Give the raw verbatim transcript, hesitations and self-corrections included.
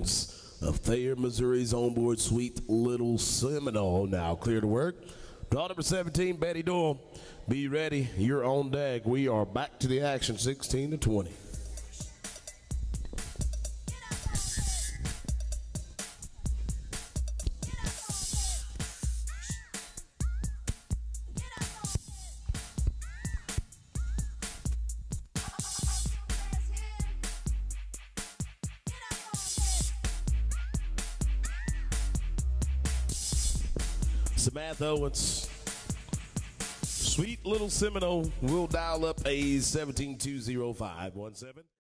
Owens of Thayer, Missouri's onboard Sweet Little Seminole. Now clear to work. Draw number seventeen, Betty Doyle. Be ready. You're on deck. We are back to the action, sixteen to twenty. Samantha Owens, Sweet Little Seminole. We'll dial up a seventeen two zero five one seven.